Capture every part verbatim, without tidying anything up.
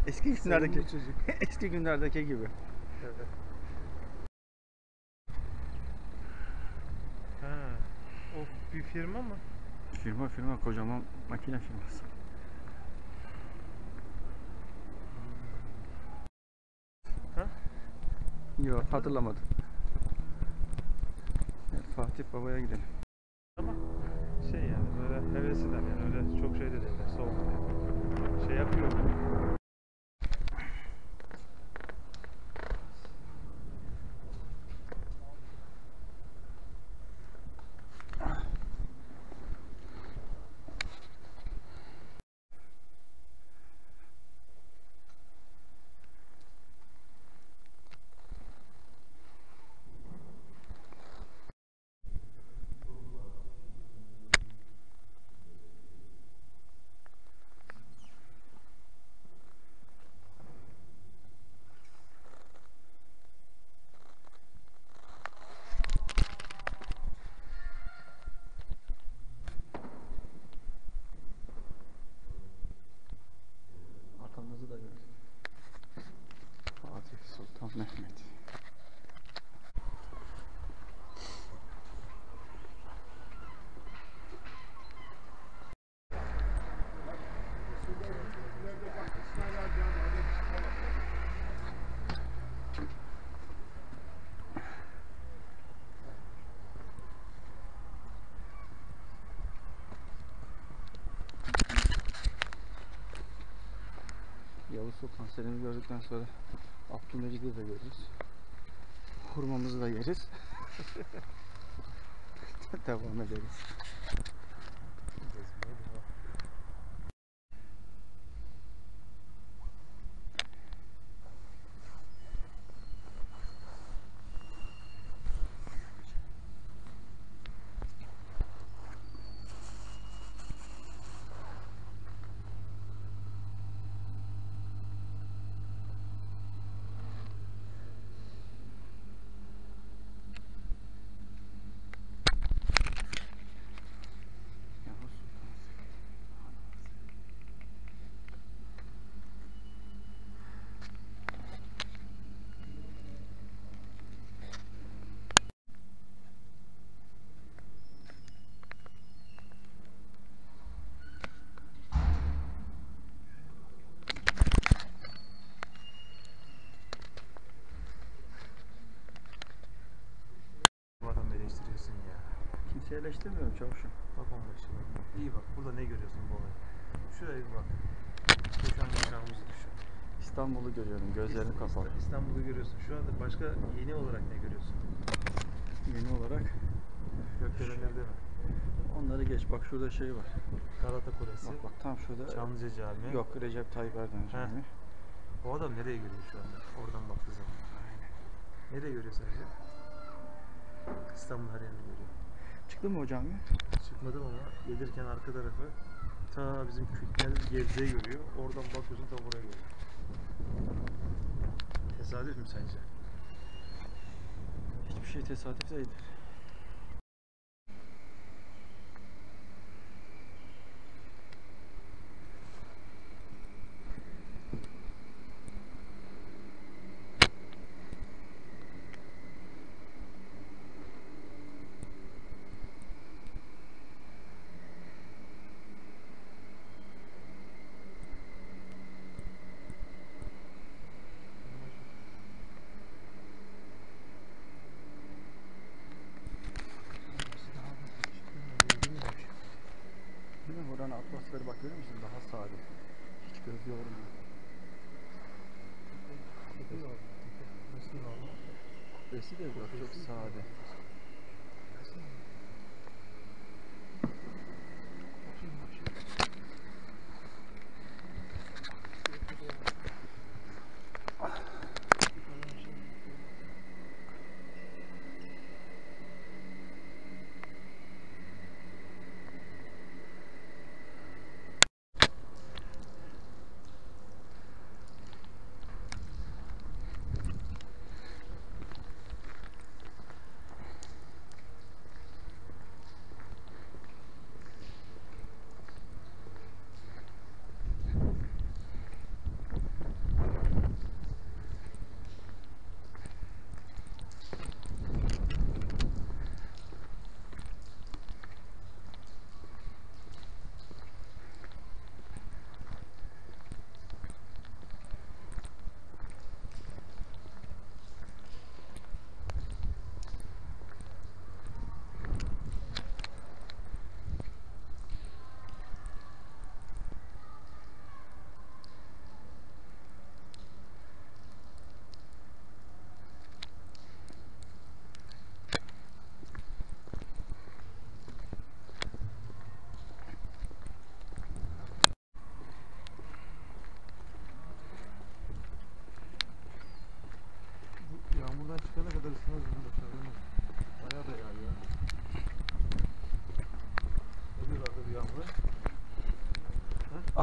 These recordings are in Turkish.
Eski günlerdeki çocuk. eski günlerdeki gibi. Evet. Ha, o bir firma mı? Firma firma kocaman makine firması. Ha? Yok hatırlamadım. Evet, Fatih Baba'ya gidelim. Ama şey yani böyle hevesliler yani öyle çok şey de değiller, soğuk değil. Şey yapıyor. Atamızı da gördük. Fatih Sultan Mehmet. Yavuz Sultan Selim'i gördükten sonra Abdülmecid'i de görürüz. Hurmamızı da yeriz. Devam ederiz. Yavuz Sultan Bu adamı eleştiriyorsun ya. Kimseyi eleştirmiyorum çavuşum. Bak on beş yıl. İyi bak, burada ne görüyorsun bu olayı? Şuraya bir bak. Uçağın uçağımızı düşün. İstanbul'u görüyorum, gözlerim İsta- kapalı. İsta- İstanbul'u görüyorsun. Şu anda başka yeni olarak ne görüyorsun? Yeni olarak Gökdelenleri mi? onları geç. Bak şurada şey var. Galata Kulesi. Bak bak tam şurada. Çamlıca Camii. Yok, Recep Tayyip Erdoğan Camii. O adam nereye görüyor şu anda? Oradan baktığı zaman. Nereye görüyor sence? İstanbul her yerini görüyor. Çıktı mı o cami? Çıkmadım ama gelirken arka tarafı ta bizim Kültürel Gebze'yi görüyor. Oradan bakıyorsun tam oraya görüyor. Tesadüf mü sence? Hiçbir şey tesadüf değildir. Değil mi? Buranın atmosferi bak görüyor musun? Daha sade. Hiç göz yormuyor. Kubbesi de bak çok sade.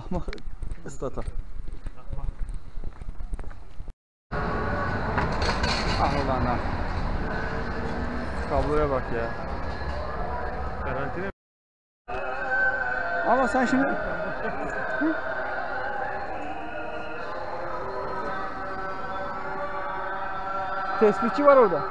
Ahmak ıslatan. Ahmak. Ah ulan ah. Kabloya bak ya. Karantina. Ama sen şimdi... Tespihçi var orada.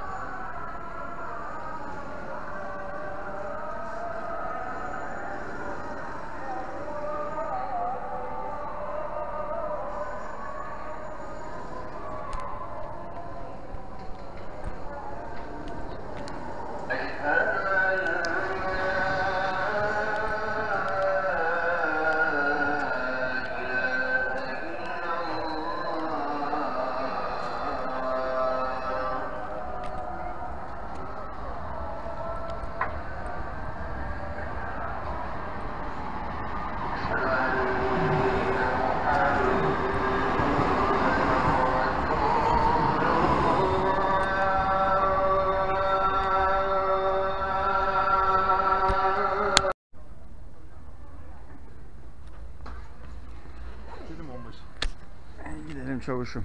Dedim onbaşı. Gidelim çavuşum.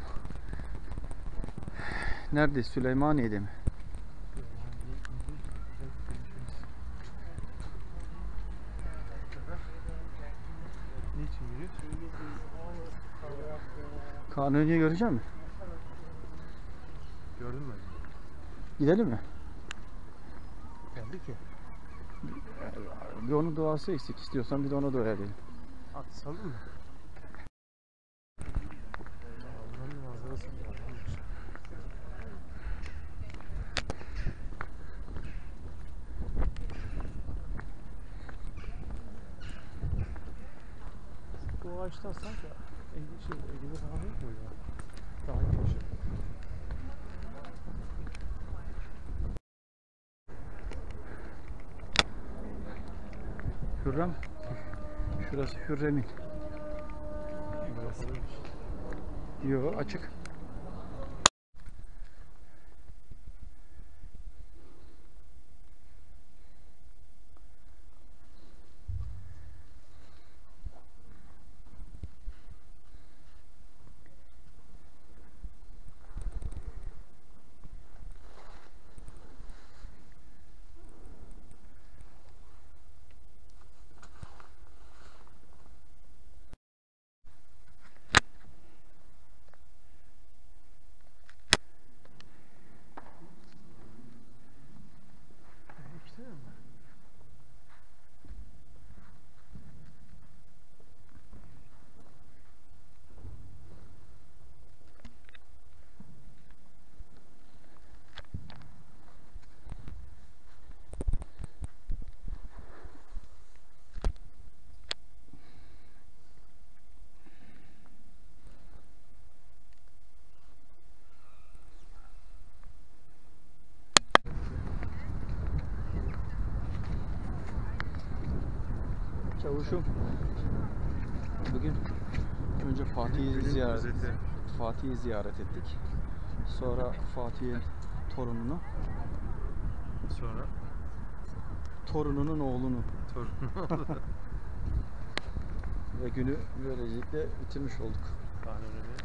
Nerede? Süleymaniye'de mi? Niçin yürüyor? Kanuni'yi görecek misin? Gördün mü? Gidelim mi? Geldi ki. Bir onun duası eksik. İstiyorsan bir de ona dua edelim. At saldın mı? Buranın manzarası güzelmiş. Bu ağaçlar sanki Ege, şey, Ege'de falan yok muydu? Daha geniş. Hürrem. Şurası Hürrem'in. Burası. Yo, açık. İşte mi? Çavuşum. Bugün önce Fatih'i Günün ziyaret özeti. Fatih'i ziyaret ettik. Sonra Fatih'in torununu, Sonra torununun oğlunu torun. ve günü böylelikle bitirmiş olduk. Kanuni.